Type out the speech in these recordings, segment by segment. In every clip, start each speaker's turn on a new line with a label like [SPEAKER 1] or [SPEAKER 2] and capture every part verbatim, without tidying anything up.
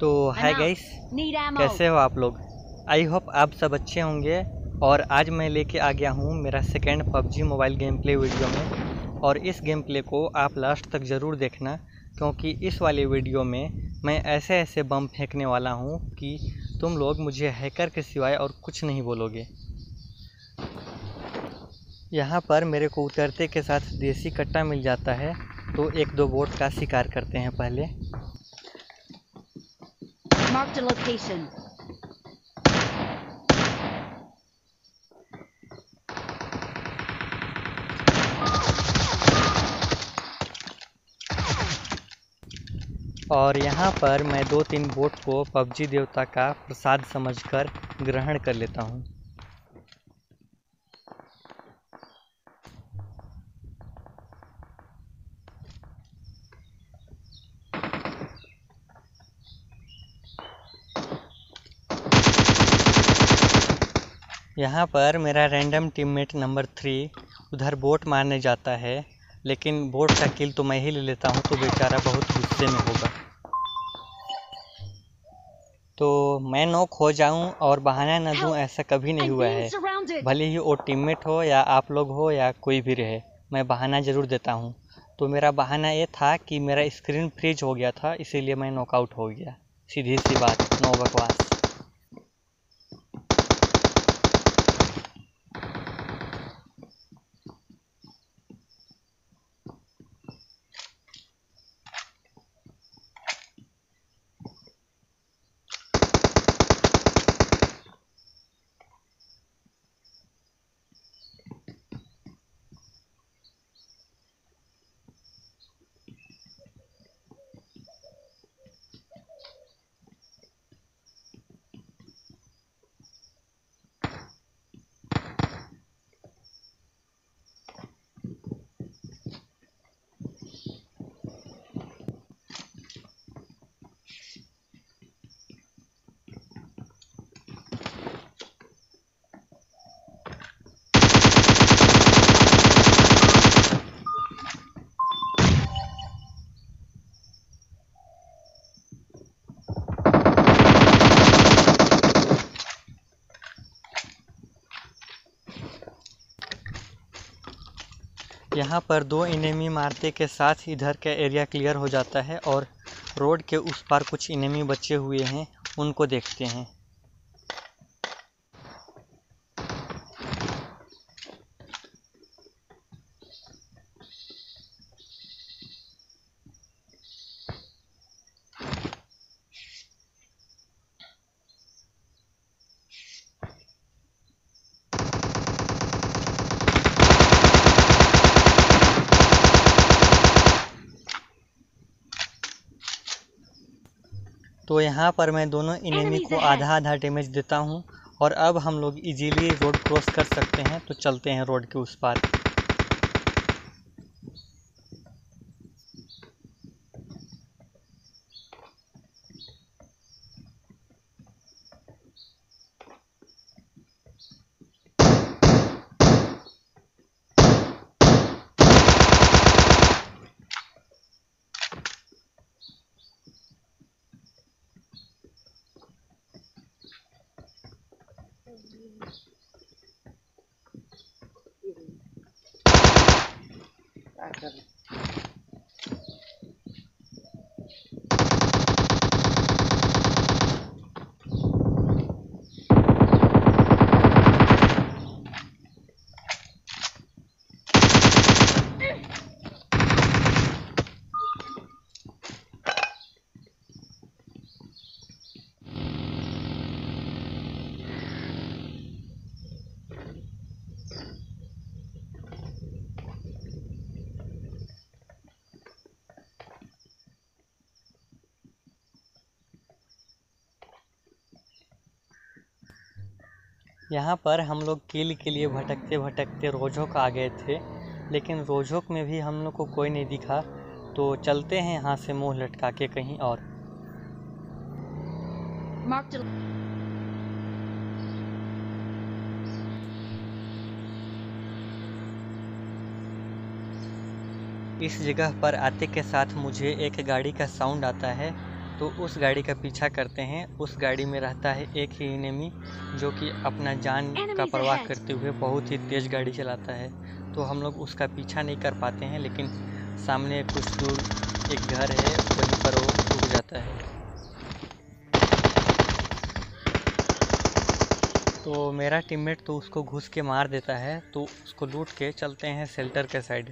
[SPEAKER 1] तो hi guys, कैसे हो आप लोग। आई होप आप सब अच्छे होंगे। और आज मैं लेके आ गया हूँ मेरा second PUBG mobile game play video में। और इस गेम प्ले को आप लास्ट तक ज़रूर देखना, क्योंकि इस वाले वीडियो में मैं ऐसे ऐसे बम फेंकने वाला हूँ कि तुम लोग मुझे हैकर के सिवाय और कुछ नहीं बोलोगे। यहाँ पर मेरे को उतरते के साथ देसी कट्टा मिल जाता है, तो एक दो बोट का शिकार करते हैं पहले।
[SPEAKER 2] Marked a location.
[SPEAKER 1] और यहाँ पर मैं दो तीन बोट को पबजी देवता का प्रसाद समझकर ग्रहण कर लेता हूँ। यहाँ पर मेरा रैंडम टीममेट नंबर थ्री उधर बोट मारने जाता है, लेकिन बोट का किल तो मैं ही ले लेता हूँ, तो बेचारा बहुत गुस्से में होगा। तो मैं नॉक हो जाऊँ और बहाना न दूँ, ऐसा कभी नहीं हुआ है। भले ही वो टीममेट हो या आप लोग हो या कोई भी रहे, मैं बहाना ज़रूर देता हूँ। तो मेरा बहाना ये था कि मेरा स्क्रीन फ्रीज हो गया था, इसीलिए मैं नॉकआउट हो गया। सीधी सी बात, नो बकवास। यहाँ पर दो इनेमी मारते के साथ इधर का एरिया क्लियर हो जाता है, और रोड के उस पार कुछ इनेमी बचे हुए हैं, उनको देखते हैं। तो यहाँ पर मैं दोनों इनेमी को आधा आधा डैमेज देता हूँ, और अब हम लोग इजीली रोड क्रॉस कर सकते हैं। तो चलते हैं रोड के उस पार। यहाँ पर हम लोग किल के लिए भटकते भटकते रोजोक आ गए थे, लेकिन रोजोक में भी हम लोग को कोई नहीं दिखा। तो चलते हैं यहाँ से मुंह लटका के कहीं और। इस जगह पर आते के साथ मुझे एक गाड़ी का साउंड आता है, तो उस गाड़ी का पीछा करते हैं। उस गाड़ी में रहता है एक ही एनिमी जो कि अपना जान का परवाह करते हुए बहुत ही तेज़ गाड़ी चलाता है। तो हम लोग उसका पीछा नहीं कर पाते हैं, लेकिन सामने कुछ दूर एक घर है, वहीं पर वो रुक जाता है। तो मेरा टीममेट तो उसको घुस के मार देता है। तो उसको लूट के चलते हैं शेल्टर के साइड।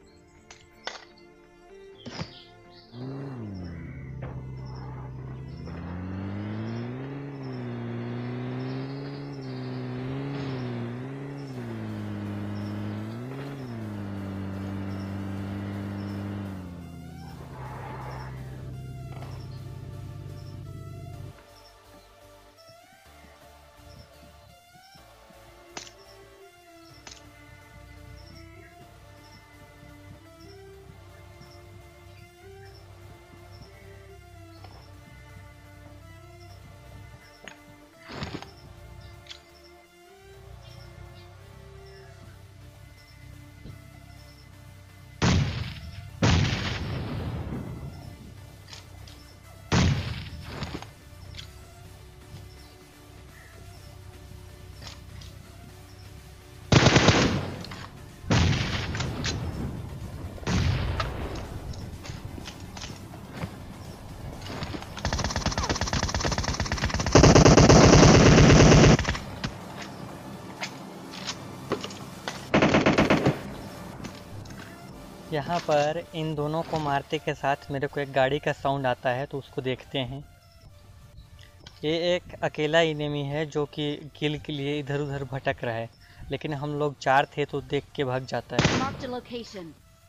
[SPEAKER 1] यहाँ पर इन दोनों को मारते के साथ मेरे को एक गाड़ी का साउंड आता है, तो उसको देखते हैं। ये एक अकेला एनिमी है जो कि किल के लिए इधर उधर भटक रहा है, लेकिन हम लोग चार थे तो देख के भाग जाता है।
[SPEAKER 2] Marked a location.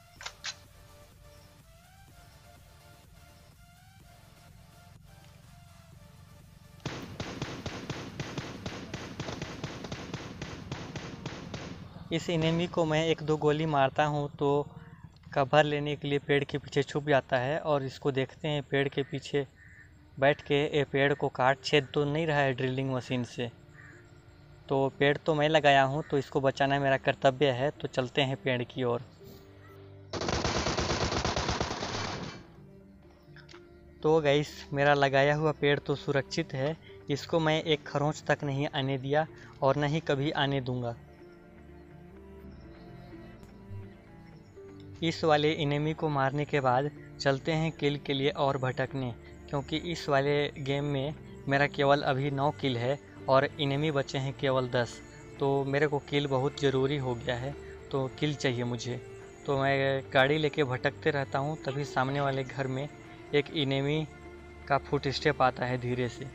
[SPEAKER 1] इस एनिमी को मैं एक दो गोली मारता हूँ तो कवर लेने के लिए पेड़ के पीछे छुप जाता है। और इसको देखते हैं, पेड़ के पीछे बैठ के ये पेड़ को काट छेद तो नहीं रहा है ड्रिलिंग मशीन से। तो पेड़ तो मैं लगाया हूँ, तो इसको बचाना मेरा कर्तव्य है। तो चलते हैं पेड़ की ओर। तो गाइस, मेरा लगाया हुआ पेड़ तो सुरक्षित है। इसको मैं एक खरोंच तक नहीं आने दिया और न ही कभी आने दूंगा। इस वाले एनिमी को मारने के बाद चलते हैं किल के लिए और भटकने, क्योंकि इस वाले गेम में मेरा केवल अभी नौ किल है और एनिमी बचे हैं केवल दस। तो मेरे को किल बहुत ज़रूरी हो गया है, तो किल चाहिए मुझे। तो मैं गाड़ी लेके भटकते रहता हूँ, तभी सामने वाले घर में एक एनिमी का फुट स्टेप आता है धीरे से।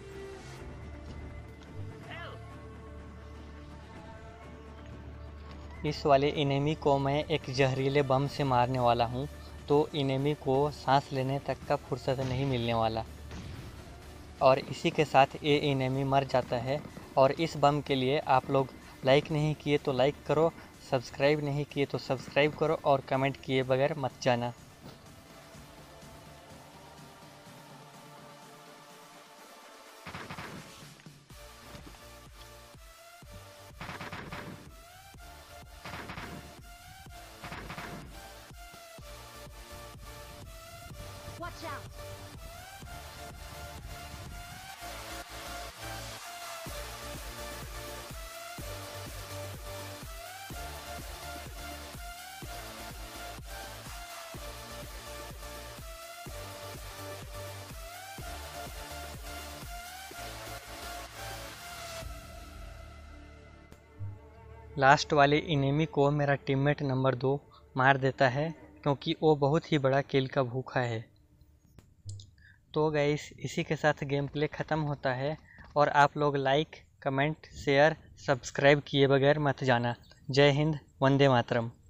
[SPEAKER 1] इस वाले एनिमी को मैं एक जहरीले बम से मारने वाला हूँ, तो एनिमी को सांस लेने तक का फुर्सत नहीं मिलने वाला। और इसी के साथ ये एनिमी मर जाता है। और इस बम के लिए आप लोग लाइक नहीं किए तो लाइक करो, सब्सक्राइब नहीं किए तो सब्सक्राइब करो, और कमेंट किए बगैर मत जाना।
[SPEAKER 2] Watch out.
[SPEAKER 1] लास्ट वाले एनिमी को मेरा टीममेट नंबर दो मार देता है, क्योंकि वो बहुत ही बड़ा किल का भूखा है। तो गाइस, इसी के साथ गेम प्ले ख़त्म होता है। और आप लोग लाइक, कमेंट, शेयर, सब्सक्राइब किए बगैर मत जाना। जय हिंद, वंदे मातरम।